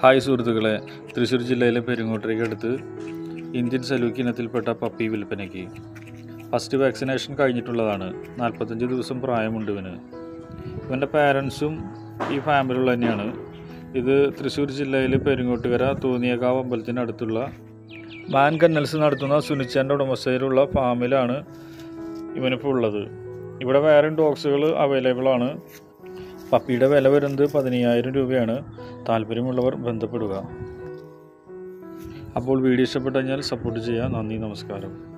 Hi സുഹൃത്തുക്കളെ, തൃശ്ശൂർ ജില്ലയിലെ പെരുങ്ങോട്ടരയ്ക്കടുത്ത് ഇന്ത്യൻ സലൂക്കി ഇനത്തിൽപ്പെട്ട പപ്പി വിൽപ്പനയ്ക്ക്. ഫസ്റ്റ് വാക്സിനേഷൻ കഴിഞ്ഞിട്ടുള്ളതാണ്. 45 ദിവസം പ്രായമുണ്ട് ഇവന്. ഇവൻ്റെ പാരൻസും ഈ ഫാമിലിയുള്ള തന്നെയാണ്. ഇത് തൃശ്ശൂർ ജില്ലയിൽ പെരുങ്ങോട്ടുകര തോന്നിയകാവ് അമ്പലത്തിനടുത്തുള്ള മാൻ കന്നൽസ് നടത്തുന്ന സുനിച്ചൻ്റെ ഉടമസ്ഥയിലുള്ള ഫാമിലാണ് ഇവനിപ്പോൾ ഉള്ളത്. ഇവിടെ വേറെ ഡോഗ്സുകൾ അവൈലബിൾ ആണ്. പപ്പിയുടെ വില വരുന്നത് 15,000 രൂപയാണ്. താല്പര്യമുള്ളവർ ബന്ധപ്പെടുക. അപ്പോൾ വീഡിയോ ഇഷ്ടപ്പെട്ടു കഴിഞ്ഞാൽ സപ്പോർട്ട് ചെയ്യുക. നന്ദി, നമസ്കാരം.